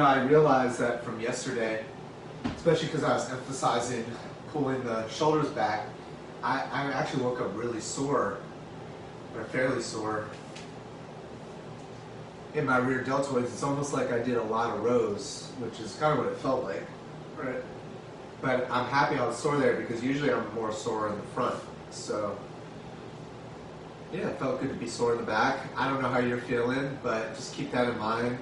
know, I realized that from yesterday, especially because I was emphasizing pulling the shoulders back, I actually woke up really sore, or fairly sore, in my rear deltoids. It's almost like I did a lot of rows, which is kind of what it felt like. Right. But I'm happy I was sore there because usually I'm more sore in the front. So, yeah, it felt good to be sore in the back. I don't know how you're feeling, but just keep that in mind.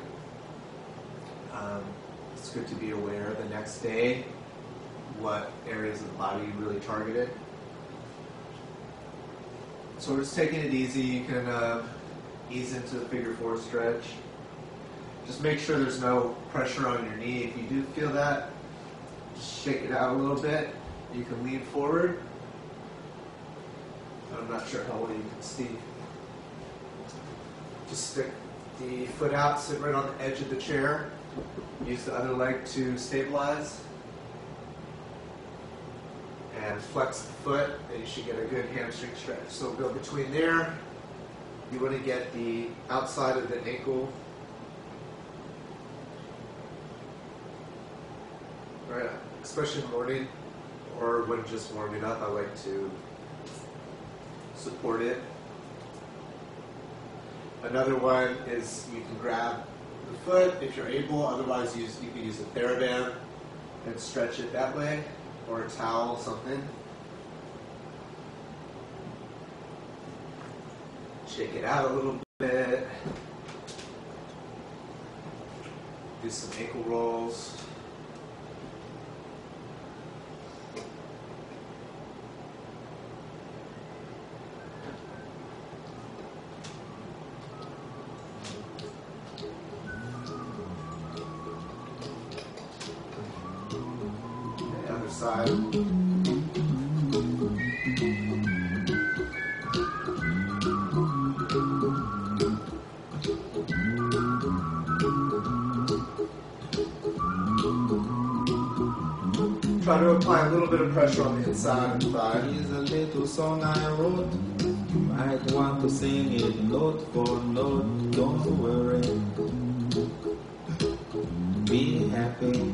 It's good to be aware the next day what areas of the body you really targeted. So we're just taking it easy. You can ease into the figure 4 stretch. Just make sure there's no pressure on your knee. If you do feel that, just shake it out a little bit. You can lean forward. I'm not sure how well you can see. Just stick the foot out, sit right on the edge of the chair. Use the other leg to stabilize. And flex the foot, and you should get a good hamstring stretch. So go between there. You want to get the outside of the ankle. Right, especially in the morning or when just warming up, I like to support it. Another one is you can grab the foot if you're able, otherwise you can use a TheraBand and stretch it that way, or a towel, something. Shake it out a little bit. Do some ankle rolls. The other side. Try to apply a little bit of pressure on the inside of the thigh. Here's a little song I wrote. You might want to sing it note for note. Don't worry. Be happy.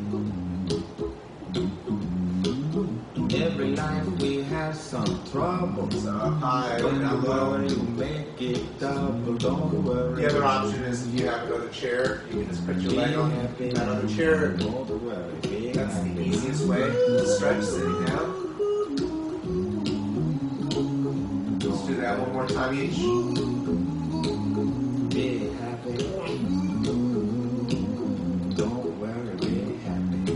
In every life we have some trouble. So up high, When down you low. worry, you make it double. Don't worry. The other option is if you have another chair, you can just put your leg on that other chair. Don't worry. Be That's the happy. easiest way to stretch, sitting down. Let's do that one more time each. Be happy. Don't worry. Be happy.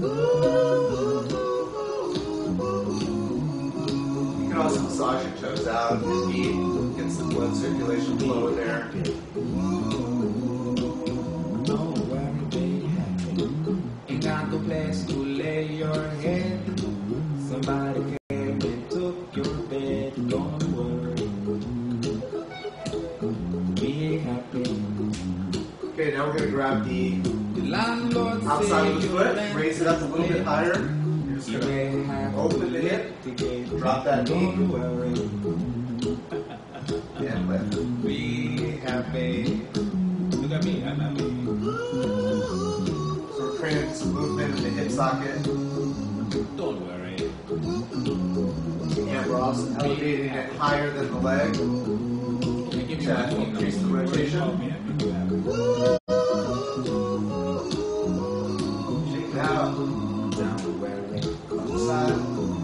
You can also massage your toes out, your feet, get some blood circulation flow in there. Don't worry, be happy. Ain't got no place to lay your head. Somebody came and took your bed. Don't worry. Be happy. Okay, now we're going to grab the The landlord outside of the say foot, your raise it up a little bit higher. You're just you going may to have open the hip, drop that knee, Don't worry. and lift. Be happy. Look at me, I'm happy. So we're creating some movement in the hip socket, Don't worry. and we're also elevating it higher than the leg to increase the rotation. Shake it out. Don't worry. Other side.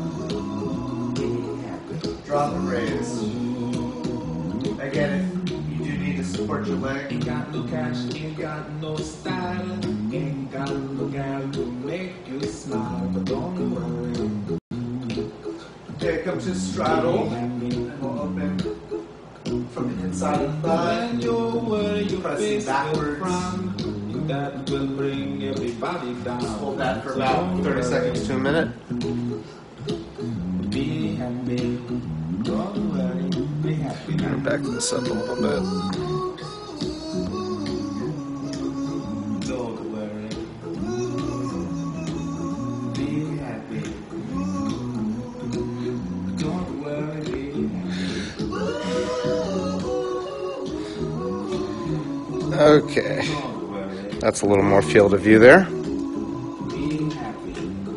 Be happy. Drop and raise. Again, if you do need to support your leg, Ain't got no cash, ain't got no style. Ain't got no gal to make you smile. But don't worry. okay, come to straddle, Be happy. and we'll open from the inside of the thigh. When you worry, your Pressing face will backwards. frown. That will bring everybody down. Hold that for So about don't 30 worry. seconds to a minute. Be happy. Don't worry. Be happy. Back this up a little bit. Don't worry. Be happy. Don't worry. Be happy. Okay. Don't worry. That's a little more field of view there. Be happy.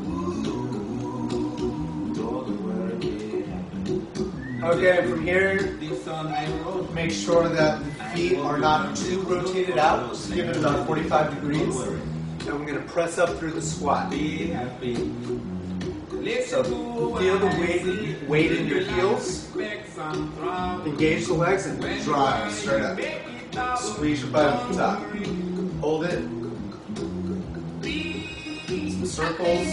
Don't worry, be happy. Okay, from here, make sure that the feet are not too rotated out. Just give it about 45 degrees. And I'm going to press up through the squat. Be happy. So feel the weight in your heels. Engage the legs and drive straight up. Squeeze your butt at the top. Hold it. Some circles.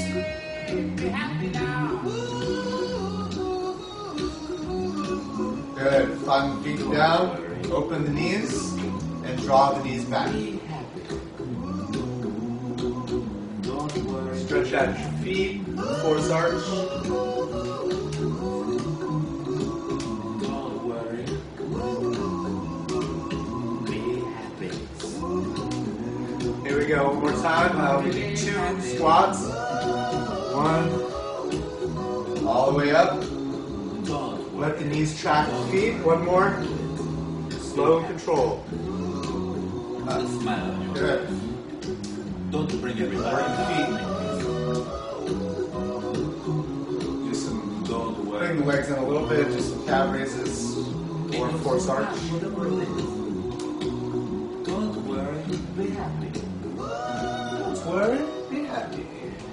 Good. Find the feet down. Open the knees and draw the knees back. Stretch out your feet. Force arch. Don't worry. Be happy. Here we go. One more time. We do 2 squats. 1. All the way up. Don't Let the knees track the feet. 1 more. Slow and control. worry. Smile on your Good. Don't bring everybody. Bring the feet. Do some. Don't worry. Bring the legs in a little bit. Do some calf raises or force arch. Whatever it is. Don't worry. Be happy. Don't worry. Be happy.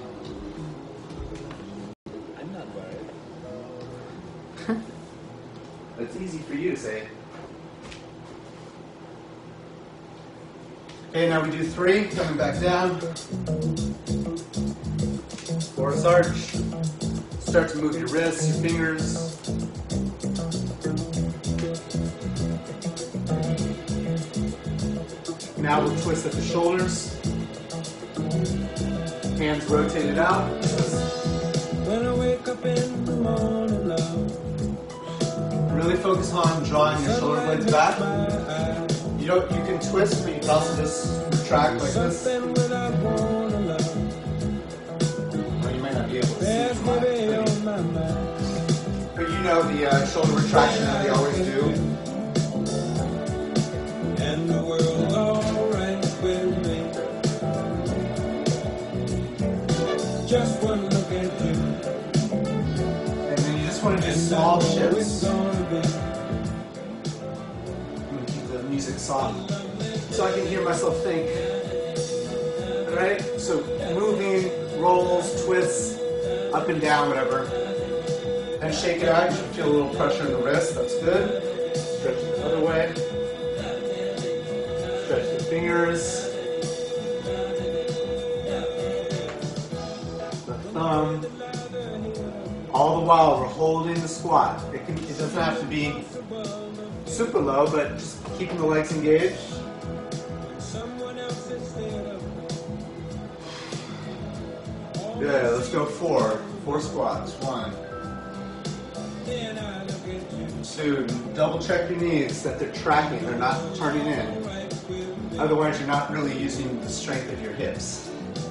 I'm not worried. That's easy for you to say. Okay, now we do 3, coming back down. Force arch. Start to move your wrists, your fingers. Now we'll twist at the shoulders. Hands rotated out. When I wake up in the morning, love. Really focus on drawing your shoulder blades back. You can twist, but you can also just retract like this. Or you might not be able to see it from but you know the shoulder retraction that we always do. And the world's alright with me. Just one look at you. And then you just want to do small shifts. Gonna I'm going to keep the music soft so I can hear myself think. Alright? So moving, rolls, twists, up and down, whatever. Then shake it out. You should feel a little pressure in the wrist. That's good. Stretch it the other way. Stretch the fingers. The thumb. All the while we're holding the squat. It doesn't have to be super low, but just keeping the legs engaged. Good. Let's go 4. 4 squats. 1, 2. Double check your knees that they're tracking. They're not turning in. Otherwise, you're not really using the strength of your hips.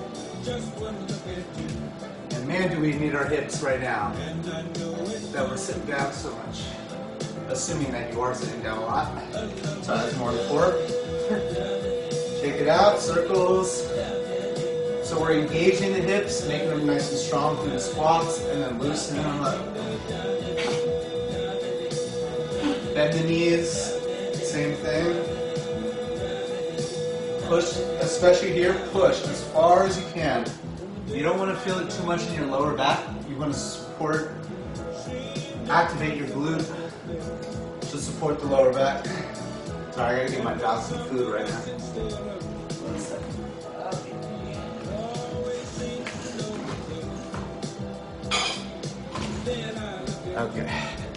And man, do we need our hips right now that we're sitting down so much. Assuming that you are sitting down a lot. So that's more than 4. Shake it out, circles. So we're engaging the hips, making them nice and strong through the squats, and then loosening them up. Bend the knees, same thing. Push, especially here, push as far as you can. You don't want to feel it too much in your lower back. You want to support, activate your glute to support the lower back. Sorry, I gotta give my dog some food right now. 1 second. Okay.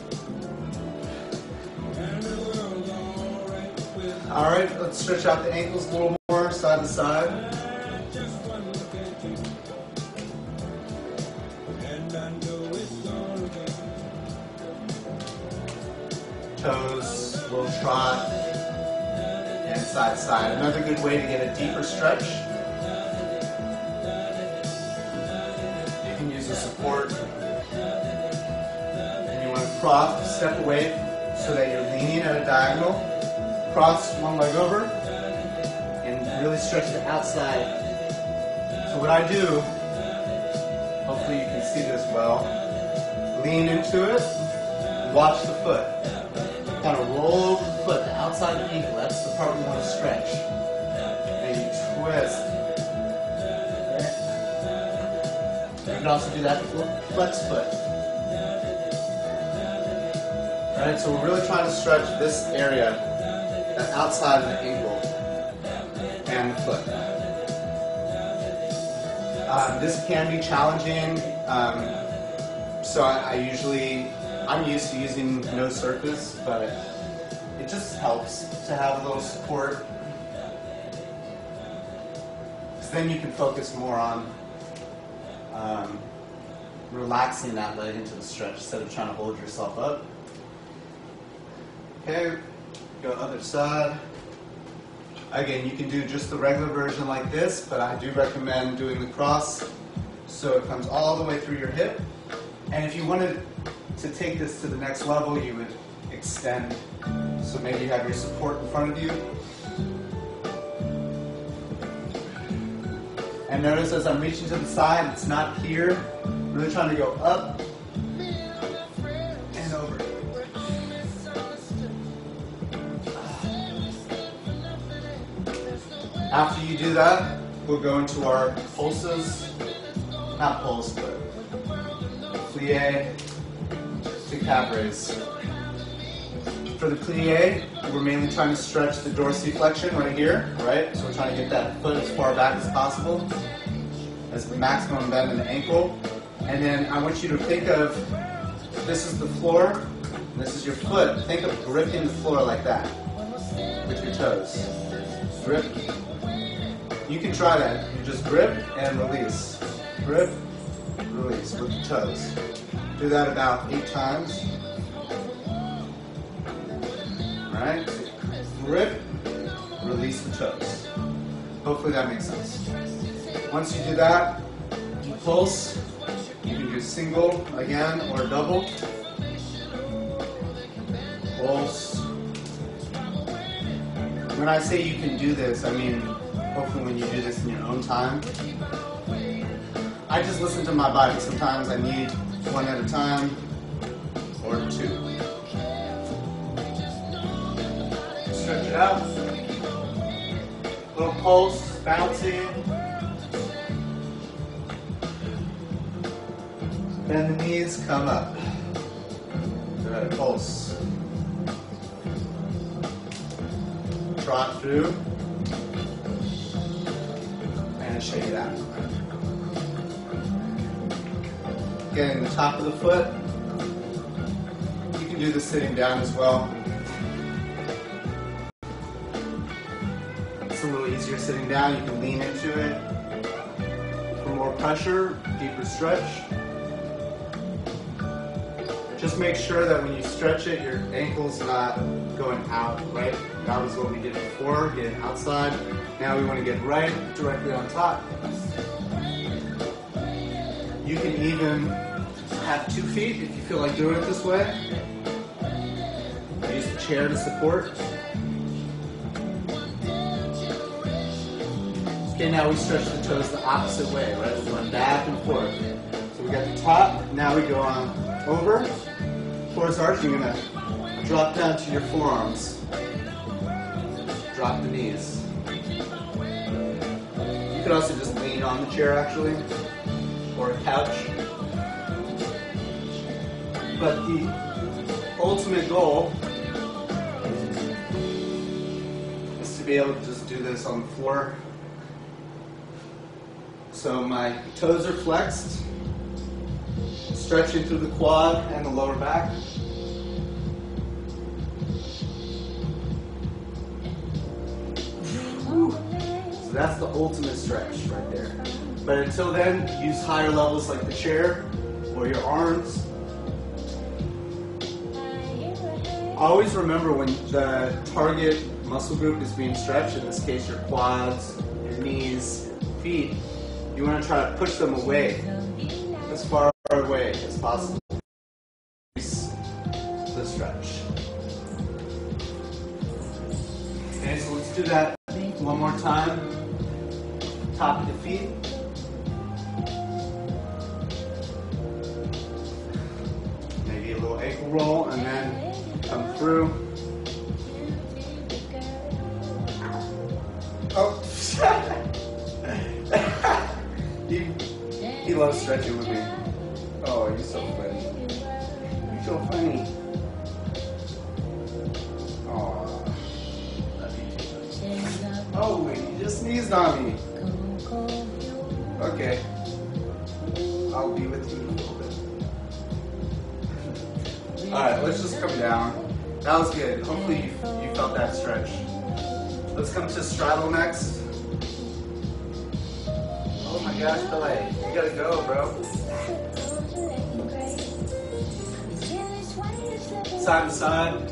All right, let's stretch out the ankles a little more, side to side. Toes, little trot, and side to side. Another good way to get a deeper stretch. You can use the support. Cross, step away so that you're leaning at a diagonal. Cross one leg over and really really stretch the outside. So what I do, hopefully you can see this well, lean into it, watch the foot. Kind of roll over the foot, the outside of the ankle, that's the part we want to stretch. And you twist. You can also do that flex foot. Alright, so we're really trying to stretch this area, the outside of the ankle and the foot. This can be challenging, so I'm used to using no surface, but it just helps to have a little support. Because then you can focus more on relaxing that leg into the stretch instead of trying to hold yourself up. Okay, go other side. Again, you can do just the regular version like this, but I do recommend doing the cross so it comes all the way through your hip. And if you wanted to take this to the next level, you would extend. So maybe you have your support in front of you. And notice as I'm reaching to the side, it's not here. I'm really trying to go up and over. After you do that, we'll go into our pulses. Not pulse, but plie to calf raise. For the plie, we're mainly trying to stretch the dorsiflexion right here, right? So we're trying to get that foot as far back as possible, as the maximum bend in the ankle. And then I want you to think of, this is the floor, and this is your foot. Think of gripping the floor like that, with your toes. Grip. You can try that. You just grip and release. Grip, release with the toes. Do that about 8 times. Alright? Grip, release the toes. Hopefully that makes sense. Once you do that, you pulse. You can do single again or double. Pulse. When I say you can do this, I mean hopefully when you do this in your own time. I just listen to my body. Sometimes I need 1 at a time or 2. Stretch it out. Little pulse, bouncing. Bend the knees, come up. Good, pulse. Trot through. And shake it out. Getting the top of the foot. You can do this sitting down as well. It's a little easier sitting down. You can lean into it. For more pressure, deeper stretch. Just make sure that when you stretch it, your ankle's not going out, right? That was what we did before, getting outside. Now we want to get right directly on top. You can even have 2 feet if you feel like doing it this way. Use the chair to support. Okay, now we stretch the toes the opposite way, right? We're going back and forth. So we got the top, now we go on over. Towards arch, you're going to drop down to your forearms. Drop the knees. You could also just lean on the chair actually, or a couch. But the ultimate goal is to be able to just do this on the floor. So my toes are flexed, stretching through the quad and the lower back. So that's the ultimate stretch right there. But until then, use higher levels like the chair or your arms. Always remember when the target muscle group is being stretched, in this case your quads, your knees, feet, you want to try to push them away, as far away as possible. The stretch. Okay, so let's do that One more time. Top of the feet. Maybe a little ankle roll and then come through. Oh. He loves stretching with me. Oh, you're so funny. You're so funny. Oh, love you too much. Oh, wait, you just sneezed on me. Okay. I'll be with you in a little bit. Alright, let's just come down. That was good. Hopefully you felt that stretch. Let's come to straddle next. Oh my gosh, Billy, you gotta go, bro. Side to side.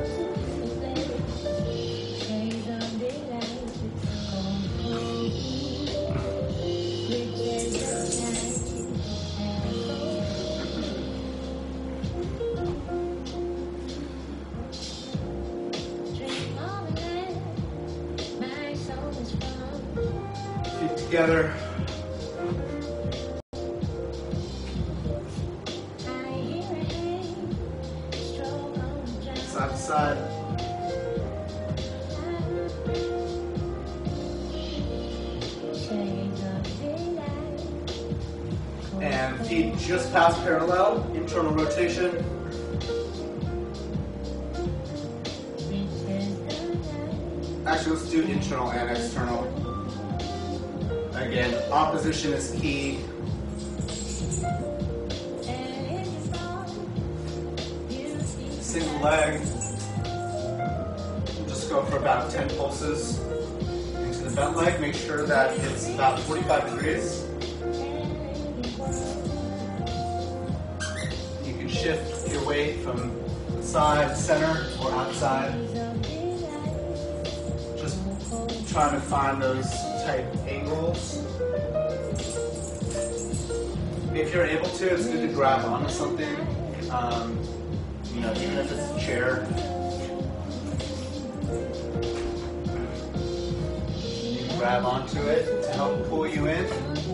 Feet together. Side to side. And feet just past parallel, internal rotation. Actually, let's do internal and external. Again, opposition is key. Single leg. We'll just go for about 10 pulses into the bent leg. Make sure that it's about 45 degrees. You can shift your weight from side, center, or outside. Just trying to find those tight angles. If you're able to, it's good to grab onto something. You know, even if it's a chair. You can grab onto it to help pull you in.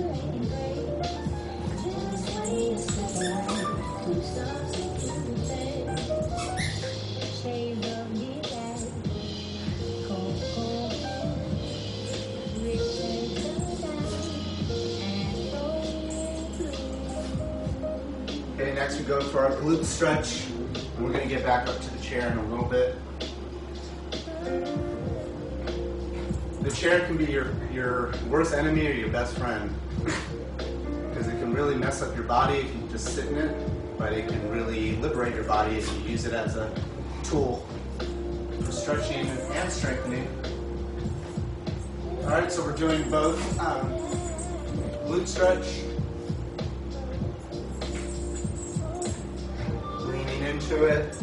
Okay, next we go for our glute stretch. And we're going to get back up to the chair in a little bit. The chair can be your worst enemy or your best friend. Because it can really mess up your body if you just sit in it, but it can really liberate your body if you use it as a tool for stretching and strengthening. Alright, so we're doing both glute stretch. Into it.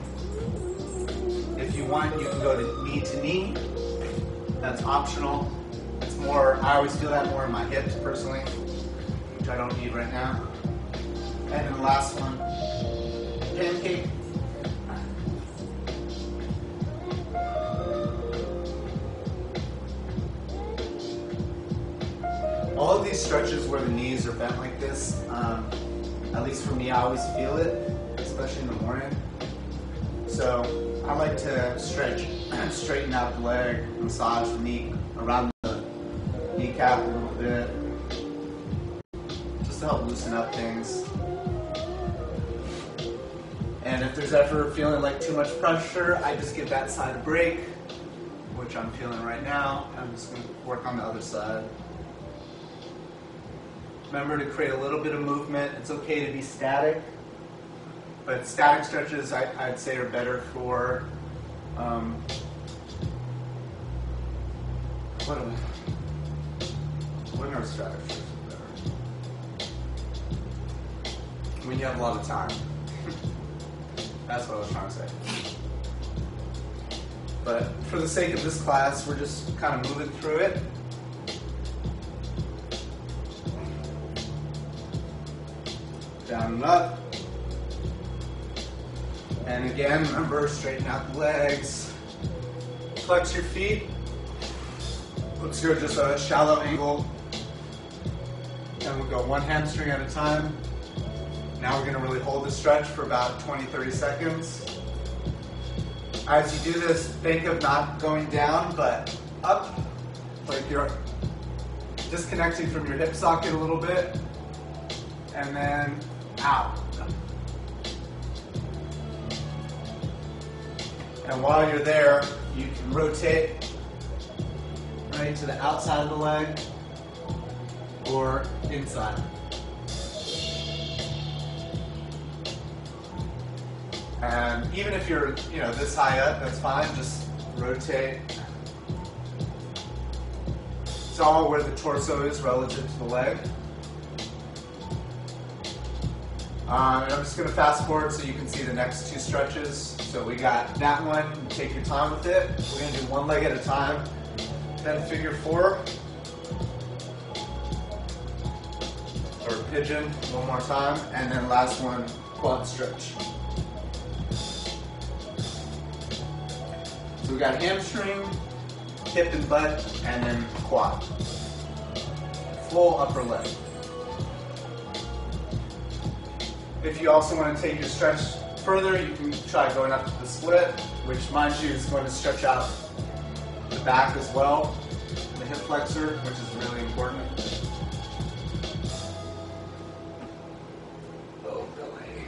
If you want, you can go to knee. That's optional. It's more, I always feel that more in my hips personally, which I don't need right now. And then the last one, pancake. All of these stretches where the knees are bent like this, at least for me, I always feel it, especially in the morning. So I like to stretch, straighten out the leg, massage the knee around the kneecap a little bit, just to help loosen up things. And if there's ever feeling like too much pressure, I just give that side a break, which I'm feeling right now. I'm just going to work on the other side. Remember to create a little bit of movement. It's okay to be static, but static stretches I'd say are better for when are static stretches better? When you have a lot of time. That's what I was trying to say. But for the sake of this class, we're just kind of moving through it. Down and up. And again, remember, straighten out the legs. Flex your feet. Let's go just a shallow angle. And we'll go one hamstring at a time. Now we're going to really hold the stretch for about 20-30 seconds. As you do this, think of not going down, but up, like you're disconnecting from your hip socket a little bit, and then out. And while you're there, you can rotate right to the outside of the leg or inside. And even if you're, this high up, that's fine. Just rotate. It's all where the torso is relative to the leg. And I'm just going to fast forward so you can see the next two stretches. So we got that one. Take your time with it. We're going to do one leg at a time. Then figure four. Or pigeon one more time. And then last one, quad stretch. So we got hamstring, hip and butt, and then quad. Full upper leg. If you also want to take your stretch further, you can try going up to the split, which mind you is going to stretch out the back as well, the hip flexor, which is really important. Oh, really?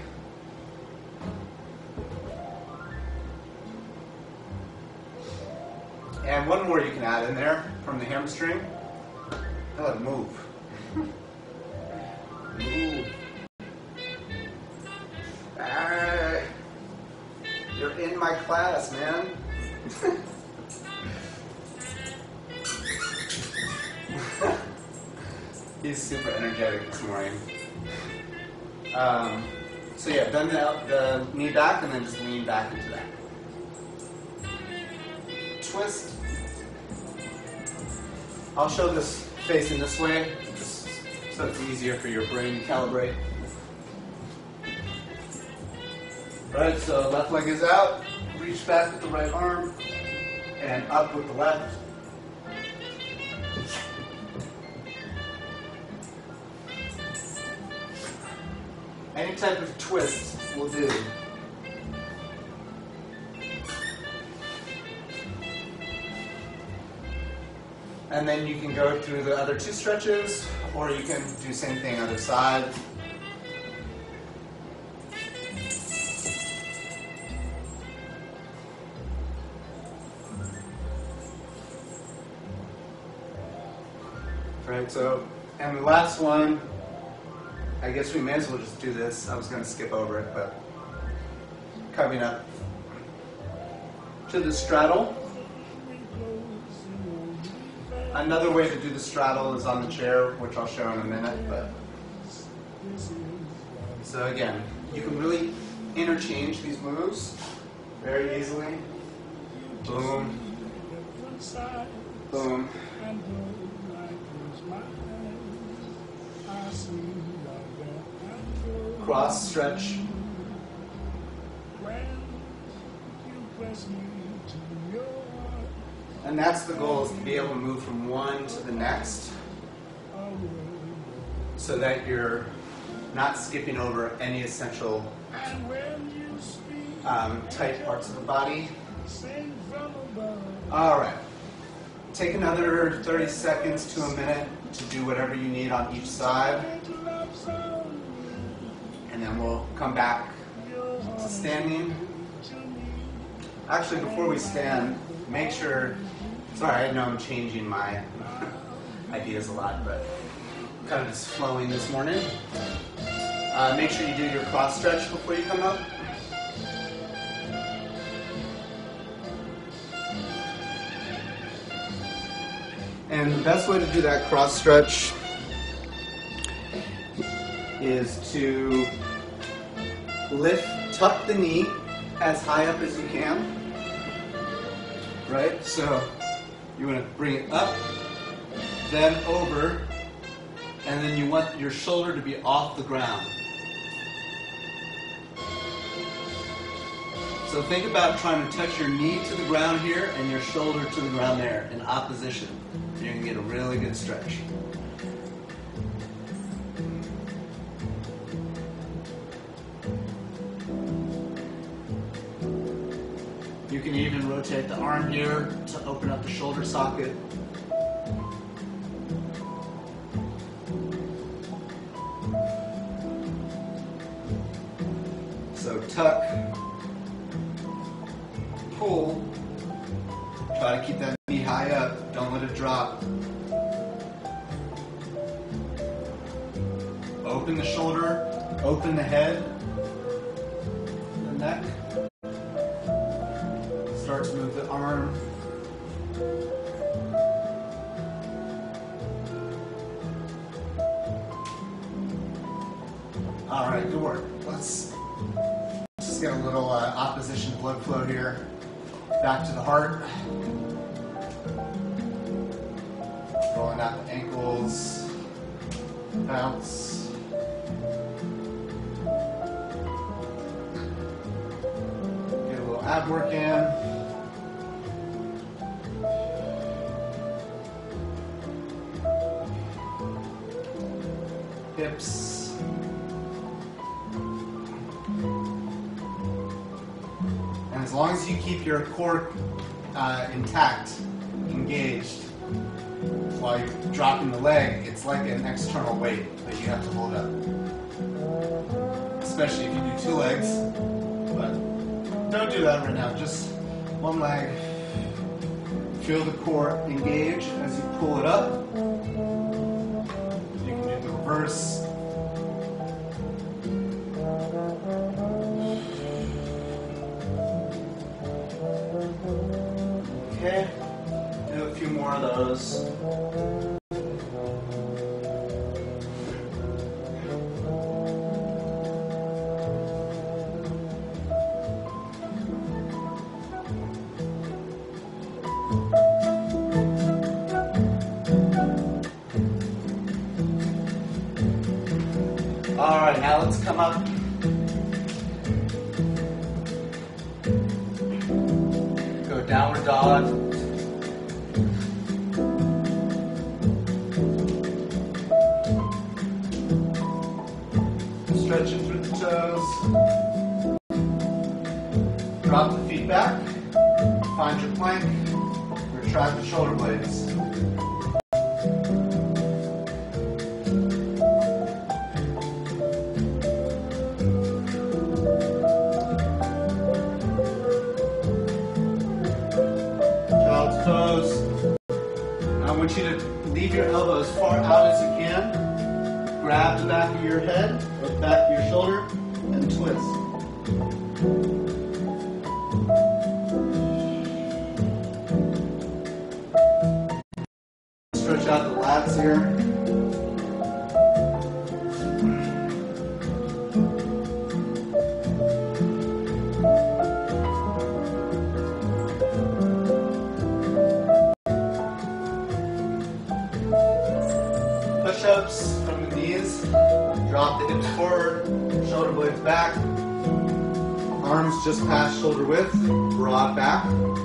And one more you can add in there from the hamstring. Oh, move. Move. You're in my class, man. He's super energetic this morning. So yeah, bend the knee back and then just lean back into that. Twist. I'll show this facing this way, just so it's easier for your brain to calibrate. Right, so left leg is out, reach back with the right arm, and up with the left. Any type of twist will do. And then you can go through the other two stretches, or you can do same thing other side. Right, so, and the last one, I guess we may as well just do this. I was going to skip over it, but coming up to the straddle. Another way to do the straddle is on the chair, which I'll show in a minute. But so again, you can really interchange these moves very easily. Boom, boom. Cross stretch. And that's the goal, is to be able to move from one to the next so that you're not skipping over any essential tight parts of the body. All right. Take another 30 seconds to a minute to do whatever you need on each side. And then we'll come back to standing. Actually, before we stand, make sure, sorry, I know I'm changing my ideas a lot, but I'm kind of just flowing this morning. Make sure you do your cross stretch before you come up. And the best way to do that cross stretch is to tuck the knee as high up as you can. Right? So you want to bring it up, then over, and then you want your shoulder to be off the ground. So think about trying to touch your knee to the ground here and your shoulder to the ground there in opposition. You're going to get a really good stretch. You can even rotate the arm here to open up the shoulder socket. So tuck, pull, try to keep that knee high up, don't let it drop. Open the shoulder, open the head, the neck. Start to move the arm. All right, good work. Let's just get a little opposition blood flow here. Back to the heart. Rolling out the ankles. Bounce. Get a little ab work in. Hips. And as long as you keep your core intact, engaged, while you're dropping the leg, it's like an external weight that you have to hold up. Especially if you do two legs, but don't do that right now, just one leg. Feel the core engage as you pull it up. You can do the reverse. Okay, do a few more of those. All right, now let's come up. Go downward dog. Stretching through the toes. Drop the feet back. Find your plank. Retract the shoulder blades. Toes. I want you to leave your elbows as far out as you can. Grab the back of your head or the back of your shoulder and twist. Stretch out the lats here. Push-ups from the knees. Drop the hips forward, shoulder blades back. Arms just past shoulder width, broad back.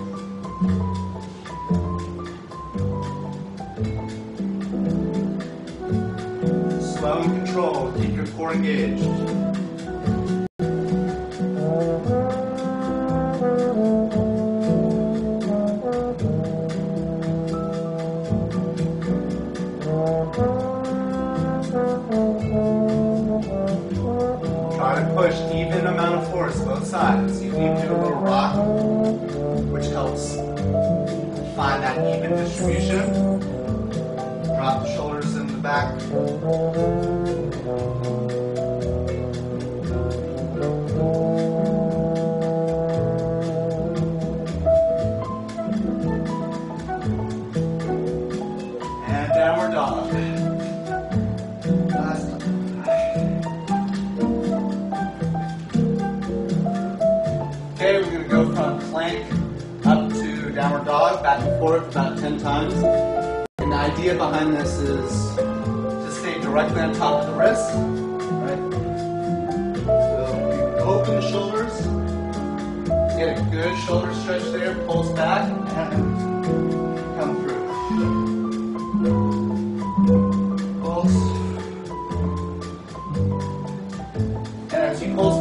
Slow and controlled, keep your core engaged. Try to push even amount of force both sides. You can even do a little rock, which helps find that even distribution. Drop the shoulders in the back. And downward dog. Last time. Okay, we're going to go from plank up to downward dog, back and forth about 10 times. And the idea behind this is to stay directly on top of the wrist. Right? So you open the shoulders, get a good shoulder stretch there, pulse back, and come through.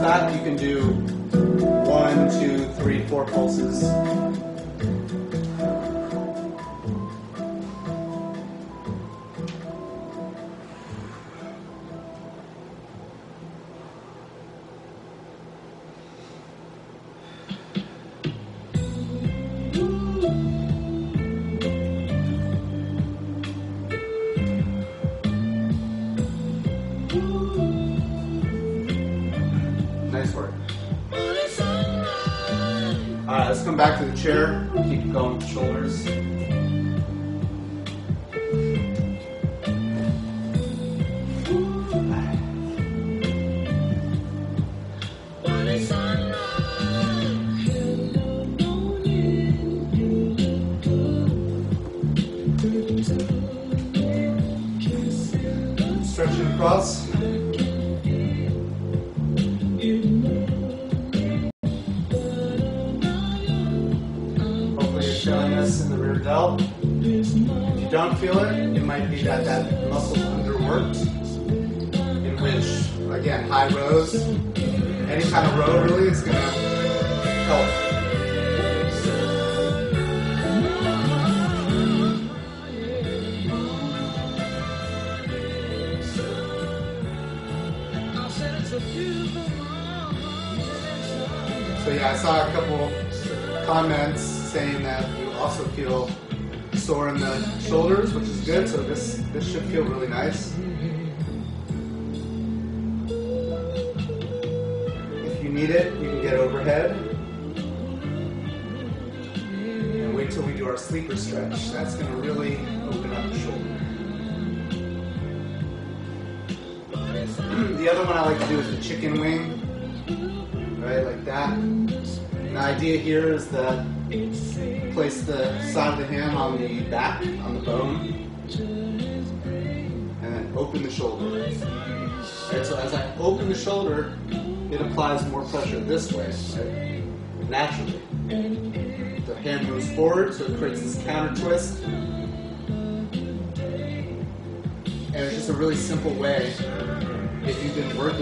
back, you can do 1, 2, 3, 4 pulses. Nice work. Alright, let's come back to the chair. Keep going with the shoulders. Stretch it across. Feeling this in the rear delt. If you don't feel it, it might be that that muscle's underworked, in which, again, high rows, any kind of row really is going to help. So yeah, I saw a couple comments saying that you also feel sore in the shoulders, which is good, so this should feel really nice. If you need it, you can get overhead. And wait till we do our sleeper stretch. That's going to really open up the shoulder. The other one I like to do is the chicken wing, right, like that. And the idea here is that place the side of the hand on the back, on the bone, and then open the shoulder. Right, so as I open the shoulder, it applies more pressure this way, right? Naturally. The hand moves forward, so it creates this counter twist. And it's just a really simple way, if you've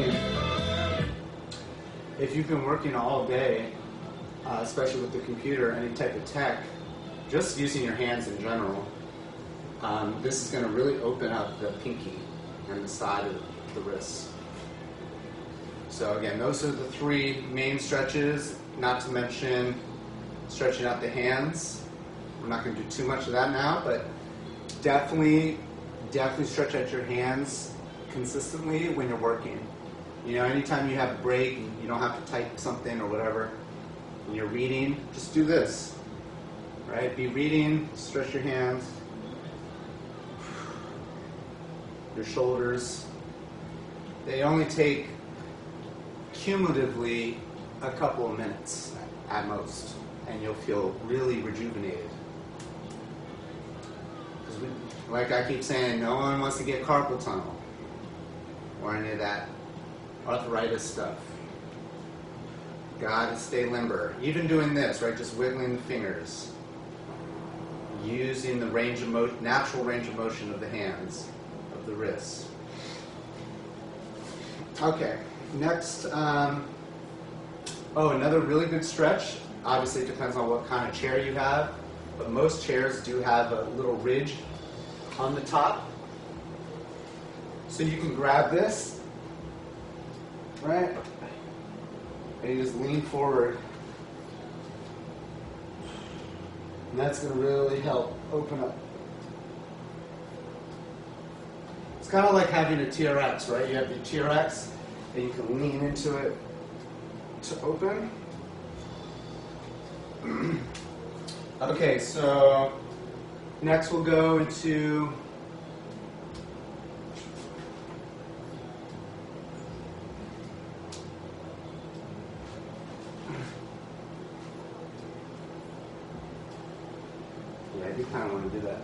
been working all day, especially with the computer, any type of tech, just using your hands in general, this is going to really open up the pinky and the side of the wrist. So again, those are the 3 main stretches, not to mention stretching out the hands. We're not going to do too much of that now, but definitely stretch out your hands consistently when you're working. You know, anytime you have a break, you don't have to type something or whatever, when you're reading, just do this, right? Be reading, stretch your hands, your shoulders. They only take cumulatively a couple of minutes at most, and you'll feel really rejuvenated. Because like I keep saying, no one wants to get carpal tunnel or any of that arthritis stuff. Gotta stay limber. Even doing this, right? Just wiggling the fingers. Using the range of motion, natural range of motion of the hands, of the wrists. Okay, next, another really good stretch. Obviously it depends on what kind of chair you have, but most chairs do have a little ridge on the top. So you can grab this, right? And you just lean forward. And that's going to really help open up. It's kind of like having a TRX, right? You have the TRX, and you can lean into it to open. Okay, so next we'll go into I do kind of want to do that.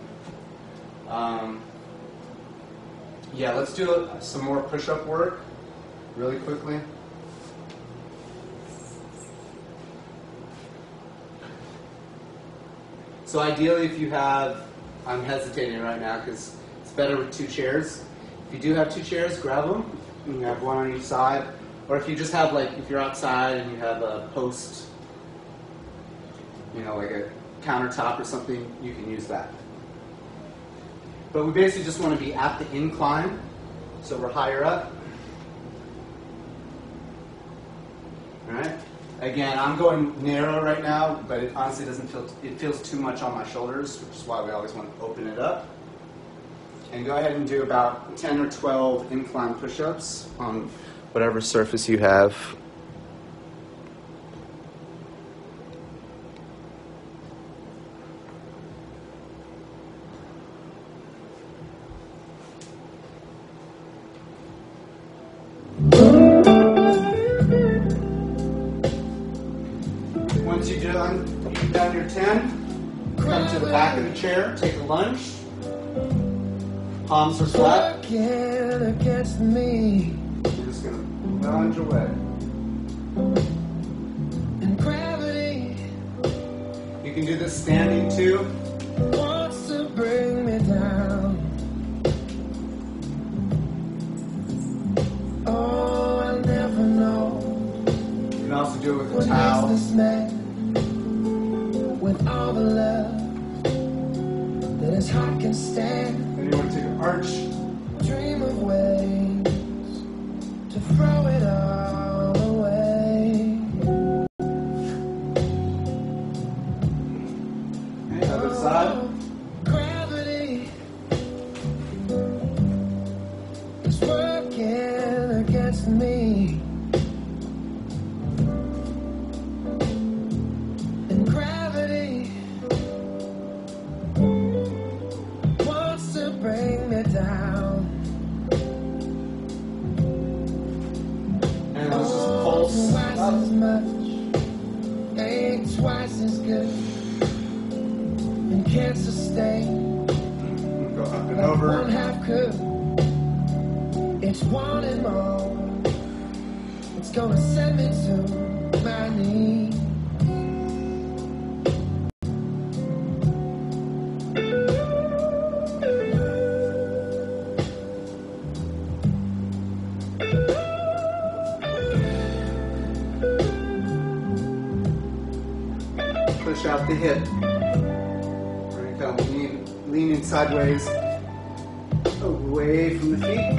Yeah, let's do some more push-up work really quickly. So ideally, if you have, I'm hesitating right now because it's better with 2 chairs. If you do have 2 chairs, grab them. You can have one on each side. Or if you just have, like, if you're outside and you have a post, you know, like a countertop or something, you can use that. But we basically just want to be at the incline, so we're higher up. All right. Again, I'm going narrow right now, but it honestly doesn't feel, it feels too much on my shoulders, which is why we always want to open it up. And go ahead and do about 10 or 12 incline push-ups on whatever surface you have. Once you've done your 10, come to the back of the chair, take a lunge. Palms are flat. Against me. You're just going to lunge away. And gravity You can do this standing too. wants to bring me down. Oh, I'll never know. You can also do it with a What towel. makes this man with all the love that his heart can stand. Then you want to take an arch. Dream of ways to throw it all away. Okay, other side. Gravity is working against me. And gravity wants to bring me down. And let's just pulse Twice up. as much ain't twice as good, and can't sustain Go up and like over. one half could. It's wanting more. It's gonna send me to my knees. Push out the hip. We're going to leaning sideways away from the feet.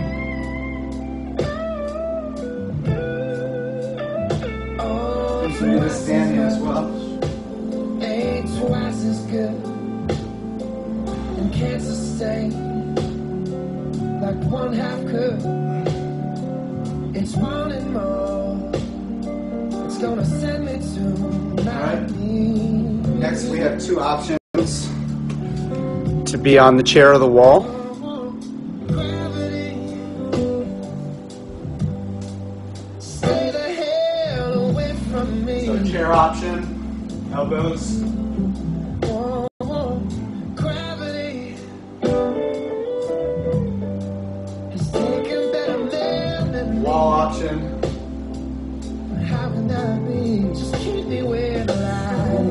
Oh, You can do this standing as well. ain't twice as good, and can't sustain like one half could. It's wanting more. It's gonna send me to my Alright. knees. Next, we have two options. To be on the chair or the wall. Gravity, stay the hell away from me. So chair option, elbows. Gravity has taken better men than me. Wall option. How can I be? Just keep me where I lie.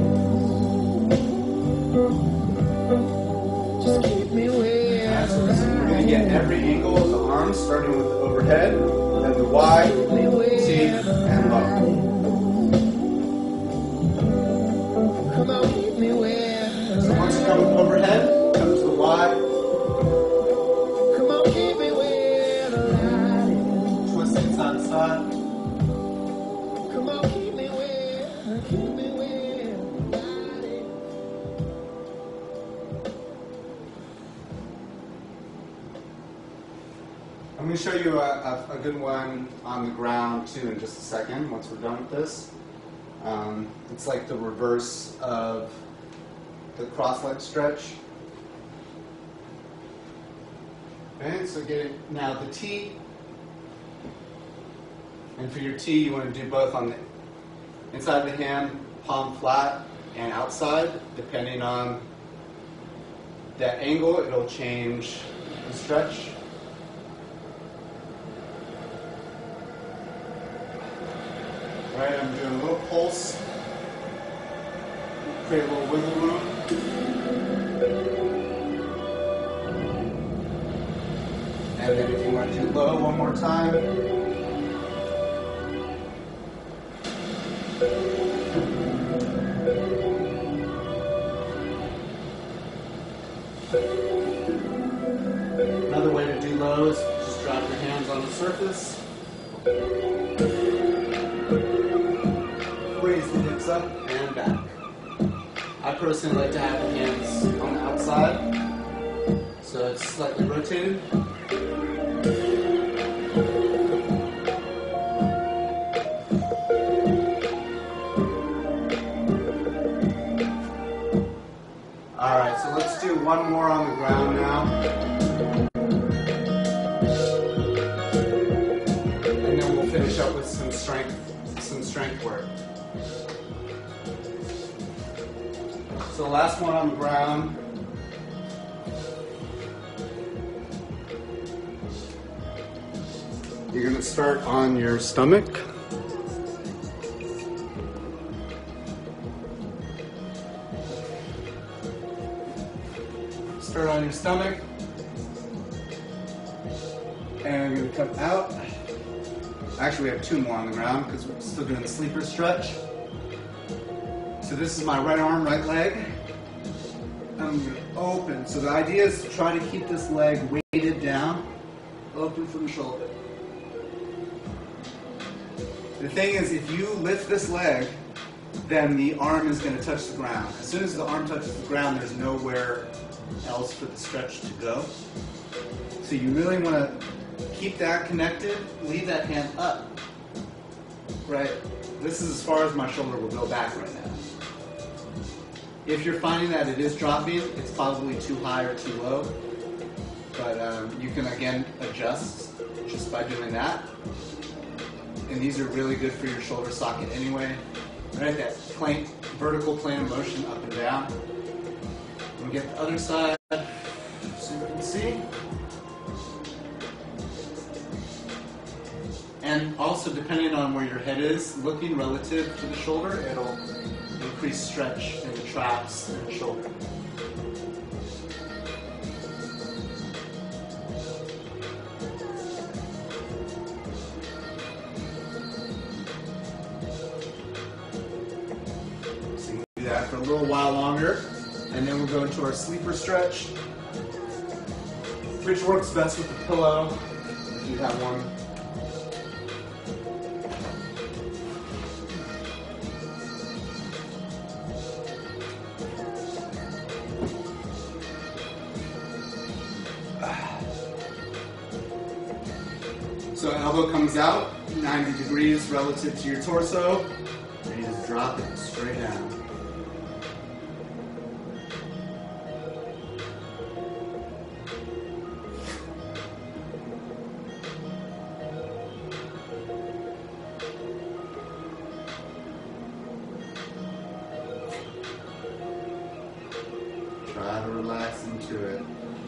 Just keep me where I Alright, so we're going to get lie. every angle of the arms, starting with the overhead, then the wide, Keep me where T, I and low. lie. Come on, keep me where I So once you come overhead, come to the wide, Come on, keep me where I lie. twist it side to side. Come on, keep me where I lie. I'm going to show you a good one on the ground too in just a second once we're done with this. It's like the reverse of the cross leg stretch. Okay, so get it now the T. And for your T, you want to do both on the inside of the hand, palm flat, and outside. Depending on that angle, it'll change the stretch. All right, I'm doing a little pulse. Create a little wiggle room. And then if you want to do low one more time. Another way to do lows, just drop your hands on the surface. Raise the hips up and back. I personally like to have the hands on the outside, so it's slightly rotated. Alright, so let's do one more on the ground now. And then we'll finish up with some strength work. So last one on the ground. You're going to start on your stomach. Start on your stomach. And we're going to come out. Actually, we have two more on the ground because we're still doing the sleeper stretch. So this is my right arm, right leg. I'm going to open. So the idea is to try to keep this leg weighted down, open from the shoulder. The thing is, if you lift this leg, then the arm is going to touch the ground. As soon as the arm touches the ground, there's nowhere else for the stretch to go. So you really want to keep that connected, leave that hand up. Right? This is as far as my shoulder will go back right now. If you're finding that it is dropping, it's probably too high or too low. But you can again adjust just by doing that. And these are really good for your shoulder socket anyway. Right? That vertical plane of motion up and down. We'll get the other side so you can see. And also, depending on where your head is looking relative to the shoulder, it'll increase stretch in the traps and the shoulder. So you can do that for a little while longer, and then we'll go into our sleeper stretch, which works best with a pillow if you have one. So elbow comes out, 90 degrees relative to your torso, and you just drop it straight down. Try to relax into it.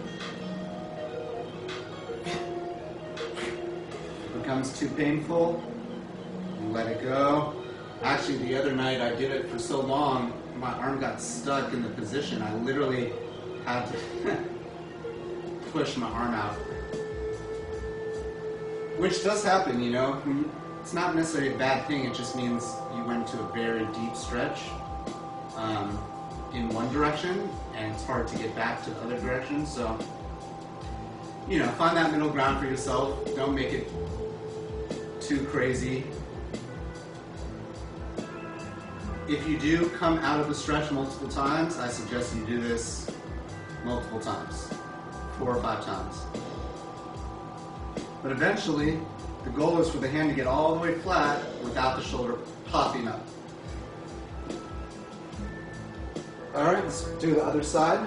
Becomes too painful, let it go. Actually, the other night I did it for so long, my arm got stuck in the position. I literally had to push my arm out. Which does happen, you know. It's not necessarily a bad thing, it just means you went to a very deep stretch in one direction, and it's hard to get back to the other direction. So, you know, find that middle ground for yourself. Don't make it too crazy. If you do come out of the stretch multiple times, I suggest you do this multiple times, 4 or 5 times. But eventually, the goal is for the hand to get all the way flat without the shoulder popping up. All right, let's do the other side.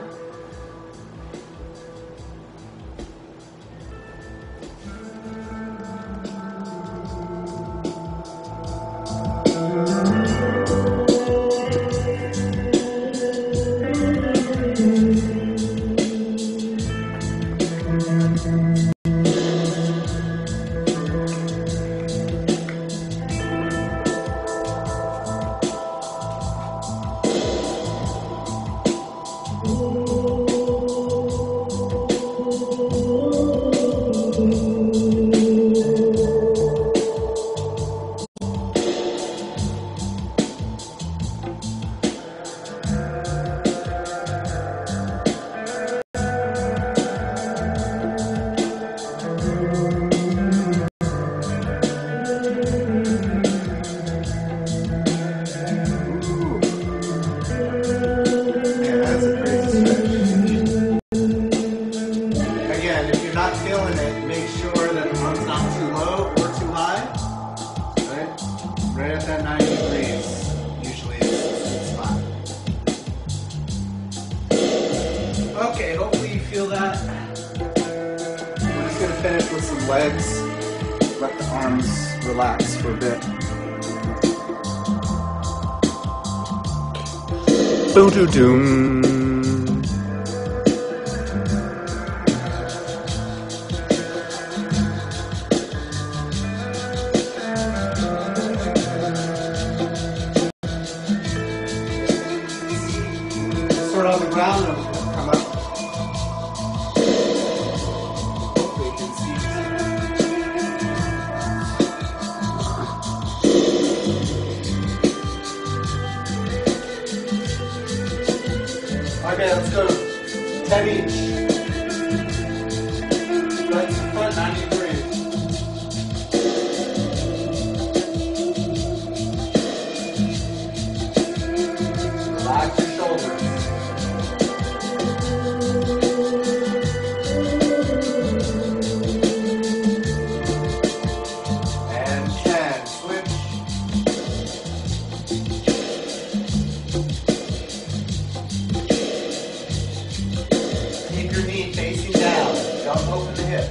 some legs. Let the arms relax for a bit. Boom, doom, doom. Start on the ground and come up. Hopefully you can see. Okay, let's go 10 each. Right to front, 90 degrees. Relax your shoulders. And 10, switch. Keep your knee facing down. Don't open the hip.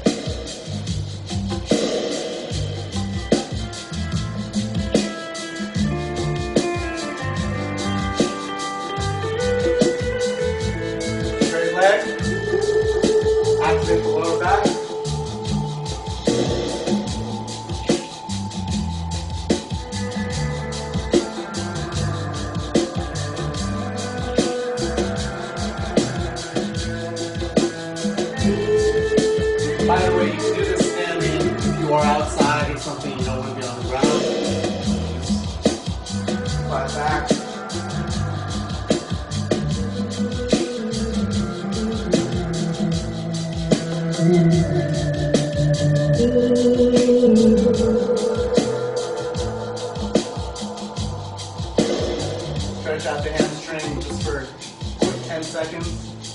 Straight leg. Activate the lower back. By the way, you can do this standing if you are outside or something, you don't want to be on the ground. Just flat back. Stretch out the hamstring just for a quick 10 seconds.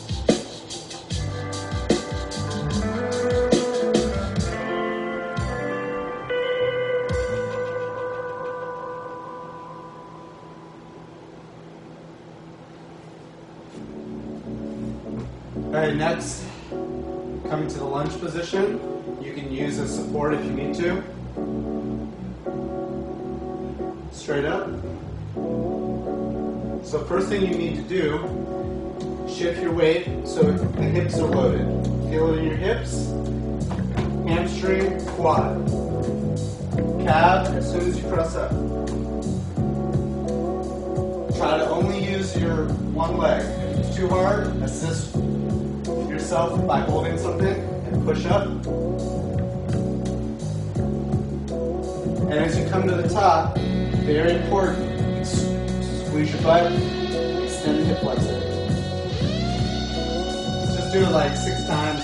Alright, next, coming to the lunge position. You can use as support if you need to. Straight up. So first thing you need to do, shift your weight so the hips are loaded. Feel it in your hips, hamstring, quad. Calf as soon as you press up. Try to only use your one leg. If it's too hard, assist yourself by holding something and push up. And as you come to the top, very important, squeeze your butt, extend the hip flexor. Just do it like 6 times.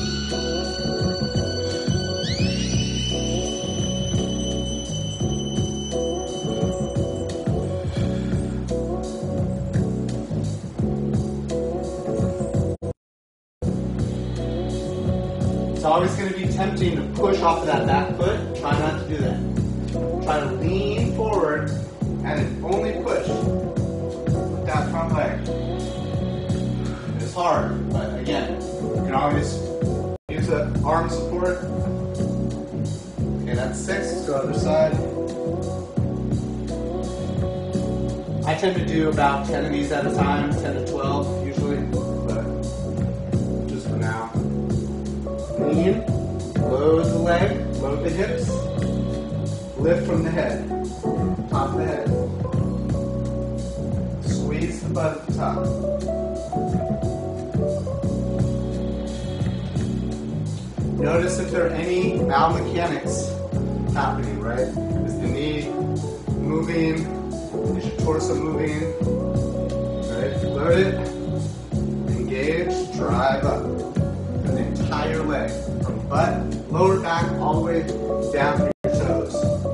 It's always going to be tempting to push off of that back foot. Try not to do that. Try to lean forward and only push with that front leg. It's hard, but again, you can always use the arm support. Okay, that's 6. Let's go other side. I tend to do about 10 of these at a time, 10 to 12 usually, but just for now. Lean, load the leg, load the hips, lift from the head, top of the head. Squeeze the butt at the top. Notice if there are any biomechanics happening, right? Is the knee moving? Is your torso moving? Right? Load it, engage, drive up. And the entire leg, from butt, lower back, all the way down to your toes.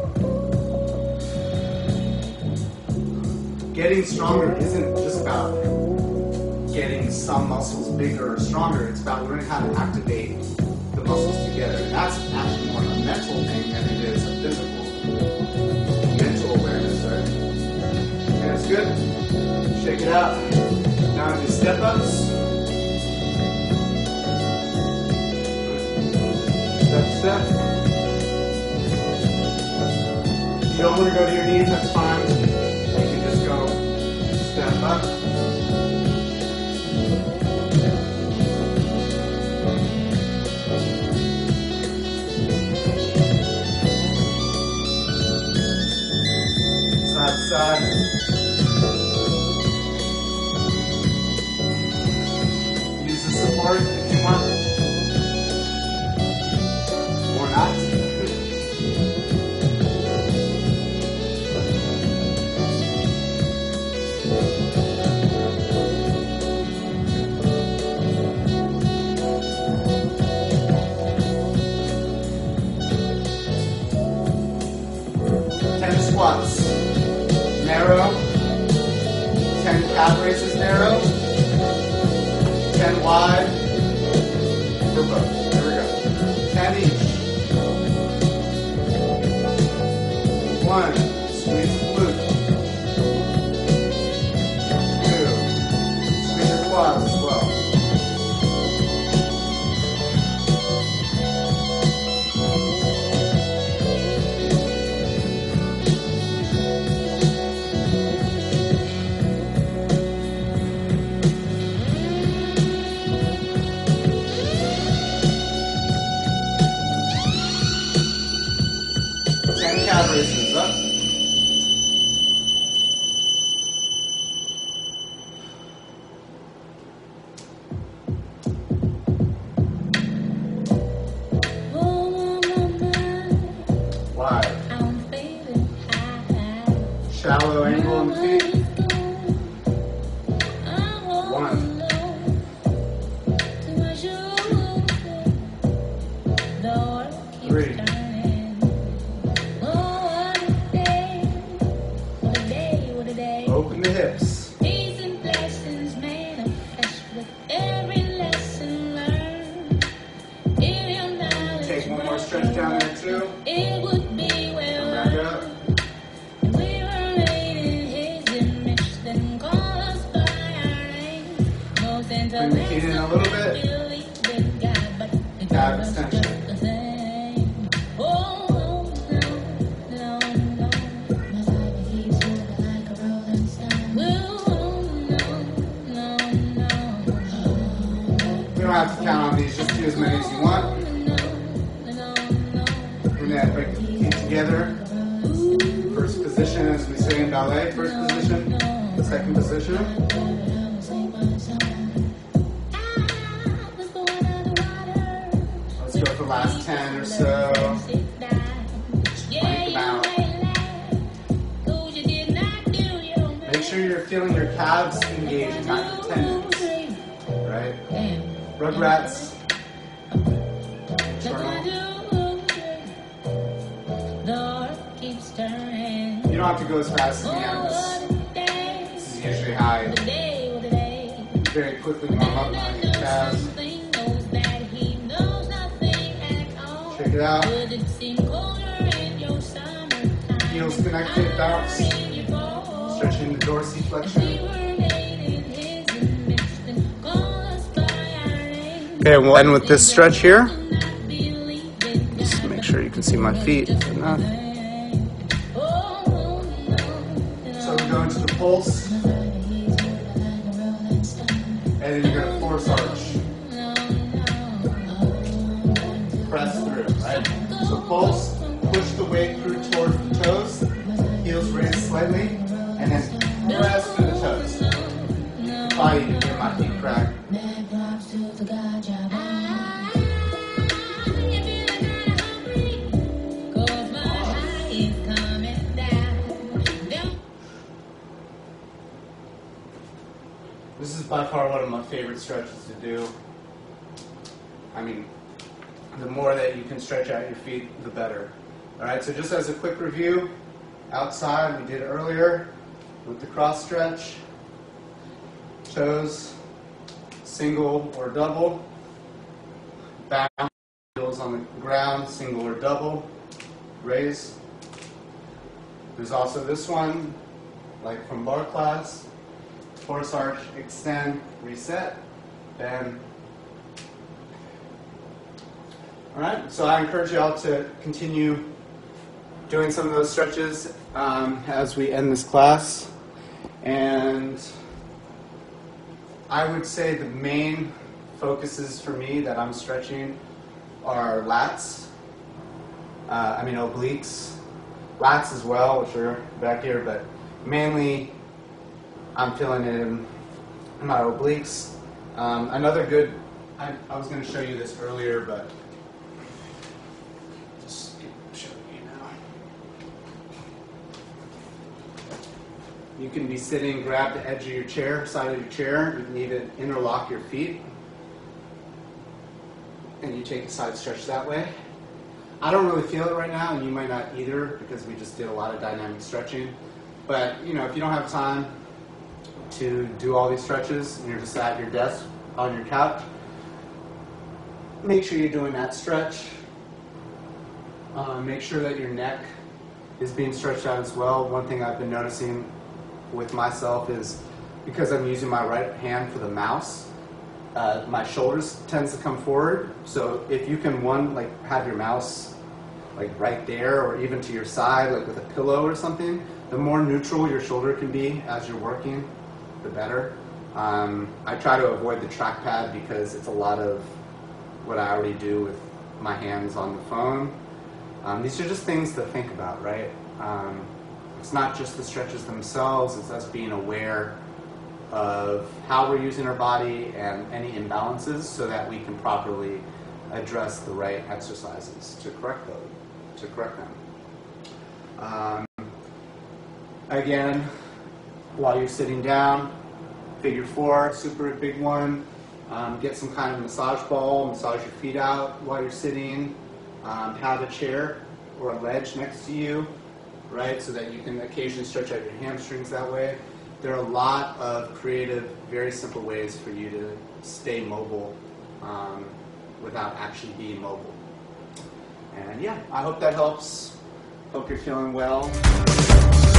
Getting stronger isn't just about getting some muscles bigger or stronger. It's about learning how to activate the muscles together. And that's actually more of a mental thing than it is a physical. Mental awareness, right? Okay, that's good. Shake it out. Now do step-ups. Step, step. don't want to go to your knees, that's fine. You can just go step up. Side to side. Use the support if you want. Or not. 10 squats, narrow, 10 calf raises, narrow, 10 wide, for both. Here we go. 10 each. 1, squeeze the glute. 2, squeeze your quads as well. 10 calf raises up. Wide. Shallow angle in the feet. 1. 3. Open the hips. Take one more stretch down there too. Come back up. Bring the feet in a little bit. Calf extension. You don't have to count on these, just do as many as you want. And then break the feet together. First position, as we say in ballet, first position, second position. Let's go for the last 10 or so. Plank them out. Make sure you're feeling your calves engaged, not your tendons. Right? Rugrats. You don't have to go as fast as me on this. This is usually how I very quickly warm up my calves. Check it out. Heels connected, bounce. Stretching the dorsiflexion. Okay, we'll end with this stretch here. Just make sure you can see my feet. Enough. So we go into the pulse. And then you're going to force arch. Press through, right? So pulse, push the weight through towards the toes. Heels raised slightly. And then press through the toes. Body, you can hear my feet crack. This is by far one of my favorite stretches to do. I mean, the more that you can stretch out your feet, the better. Alright, so just as a quick review, outside we did earlier with the cross stretch, toes, single or double, bounce, heels on the ground, single or double, raise. There's also this one, like from bar class. Force arch, extend, reset, bend. Alright, so I encourage you all to continue doing some of those stretches as we end this class. And I would say the main focuses for me that I'm stretching are lats, obliques, lats as well, which are back here, but mainly I'm feeling it in my obliques. Another good, I was going to show you this earlier, but just show you now. You can be sitting, grab the edge of your chair, side of your chair. You can even interlock your feet. And you take a side stretch that way. I don't really feel it right now, and you might not either, because we just did a lot of dynamic stretching. But, if you don't have time to do all these stretches, and you're just at your desk on your couch, make sure you're doing that stretch. Make sure that your neck is being stretched out as well. One thing I've been noticing with myself is because I'm using my right hand for the mouse, my shoulders tends to come forward. So if you can have your mouse right there, or even to your side, with a pillow or something, the more neutral your shoulder can be as you're working, the better. I try to avoid the trackpad because it's a lot of what I already do with my hands on the phone. These are just things to think about, right? It's not just the stretches themselves, it's us being aware of how we're using our body and any imbalances so that we can properly address the right exercises to correct them. Again, while you're sitting down, figure 4, super big one. Get some kind of massage ball, massage your feet out while you're sitting. Have a chair or a ledge next to you, right, so that you can occasionally stretch out your hamstrings that way. There are a lot of creative, very simple ways for you to stay mobile without actually being mobile. And yeah, I hope that helps. Hope you're feeling well.